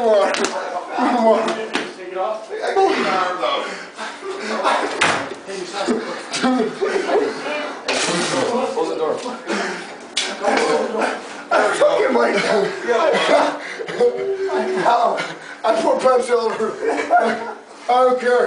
on. Come on. Take it off. I can't get out though. Close the door. I'm fucking like that. I pour Pepsi all over. I don't care.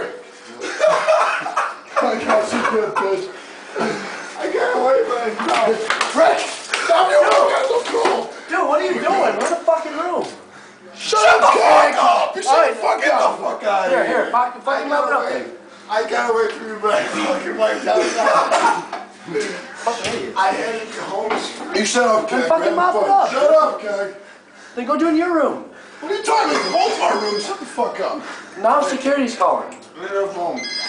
I got you good, bitch. I can't wait, man. No. Rick, stop your work. I'm so cool. Dude, what are you doing? We're in the fucking room. Shut the fuck up. You shut the fuck out. Fuck out of here. Here, fucking mop it up there. I gotta wait for you, man. Fucking like that. Fucking idiot. I had to go home. You shut up, Keg. Fucking mop it up. Shut up, Keg. Then go do it in your room. What are you talking about? Both our rooms. Shut the fuck up. Now security's calling. Leave her phone.